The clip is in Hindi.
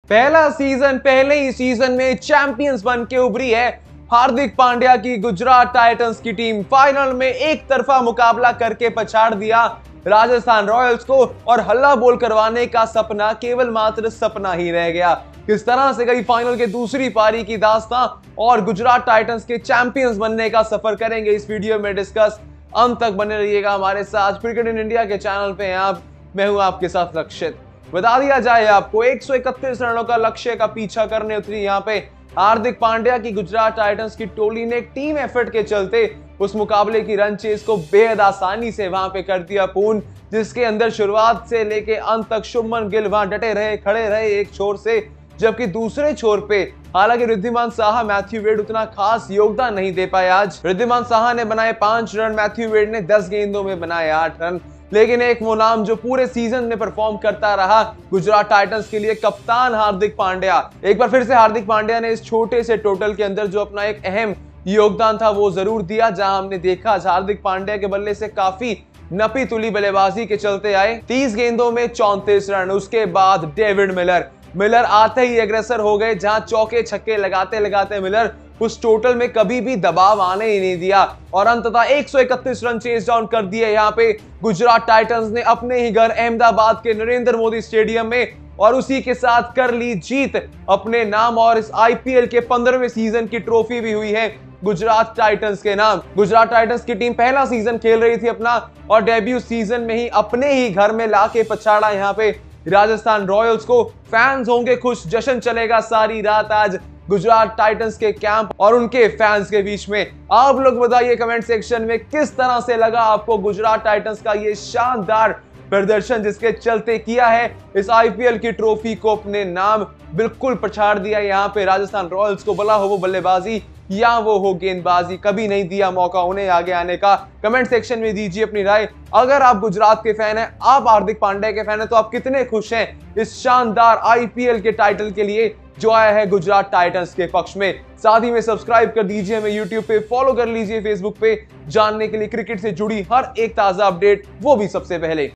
पहला सीजन पहले ही सीजन में चैंपियंस बन के उभरी है हार्दिक पांड्या की गुजरात टाइटंस की टीम। फाइनल में एक तरफा मुकाबला करके पछाड़ दिया राजस्थान रॉयल्स को और हल्ला बोल करवाने का सपना केवल मात्र सपना ही रह गया। किस तरह से गई फाइनल के दूसरी पारी की दास्तां और गुजरात टाइटंस के चैंपियंस बनने का सफर करेंगे इस वीडियो में डिस्कस। अंत तक बने रहिएगा हमारे साथ। क्रिकेट इन इंडिया के चैनल पे आप, मैं हूं आपके साथ लक्षित। बता दिया जाए आपको 131 रनों का लक्ष्य का पीछा करने उतरी यहां पे हार्दिक पांड्या की गुजरात टाइटंस की टोली ने टीम एफर्ट के चलते उस मुकाबले की रन चेस को बेहद आसानी से वहां पे कर दिया पूर्ण, जिसके अंदर शुरुआत से लेके अंत तक शुभमन गिल वहां डटे रहे, खड़े रहे एक छोर से, जबकि दूसरे छोर पे हालांकि रिद्धिमान साहा, मैथ्यू वेड उतना खास योगदान नहीं दे पाए। आज रिद्धिमान साहा ने बनाए 5 रन, मैथ्यू वेड ने 10 गेंदों में बनाए 8 रन। लेकिन एक वो नाम जो पूरे सीजन में परफॉर्म करता रहा गुजरात टाइटंस के लिए, कप्तान हार्दिक पांड्या। एक बार फिर से हार्दिक पांड्या ने इस छोटे से टोटल के अंदर जो अपना एक अहम योगदान था वो जरूर दिया, जहां हमने देखा हार्दिक पांड्या के बल्ले से काफी नपी तुली बल्लेबाजी के चलते आए 30 गेंदों में 34 रन। उसके बाद डेविड मिलर आते ही एग्रेसर हो गए, जहां चौके छक्के लगाते लगाते मिलर उस टोटल में कभी भी दबाव आने ही नहीं दिया और अंततः 131 रन चेस डाउन कर दिए। यहाँ पे गुजरात टाइटंस ने अपने ही घर अहमदाबाद के नरेंद्र मोदी स्टेडियम में, और उसी के साथ कर ली जीत अपने नाम। और इस आईपीएल के 15वें सीजन की ट्रॉफी भी हुई है गुजरात टाइटंस के नाम। गुजरात टाइटंस की टीम पहला सीजन खेल रही थी अपना और डेब्यू सीजन में ही अपने ही घर में लाके पछाड़ा यहाँ पे राजस्थान रॉयल्स को। फैंस होंगे खुश, जश्न चलेगा सारी रात आज गुजरात टाइटंस के कैंप और उनके फैंस के बीच में। आप लोग बताइए कमेंट सेक्शन में किस तरह से लगा आपको गुजरात टाइटंस का ये शानदार प्रदर्शन, जिसके चलते किया है इस आईपीएल की ट्रॉफी को अपने नाम, बिल्कुल पछाड़ दिया यहाँ पे राजस्थान रॉयल्स को। भला हो वो बल्लेबाजी या वो हो गेंदबाजी, कभी नहीं दिया मौका उन्हें आगे आने का। कमेंट सेक्शन में दीजिए अपनी राय। अगर आप गुजरात के फैन हैं, आप हार्दिक पांड्या के फैन हैं, तो आप कितने खुश हैं इस शानदार आईपीएल के टाइटल के लिए जो आया है गुजरात टाइटंस के पक्ष में। साथ ही में सब्सक्राइब कर दीजिए हमें यूट्यूब पे, फॉलो कर लीजिए फेसबुक पे, जानने के लिए क्रिकेट से जुड़ी हर एक ताजा अपडेट, वो भी सबसे पहले।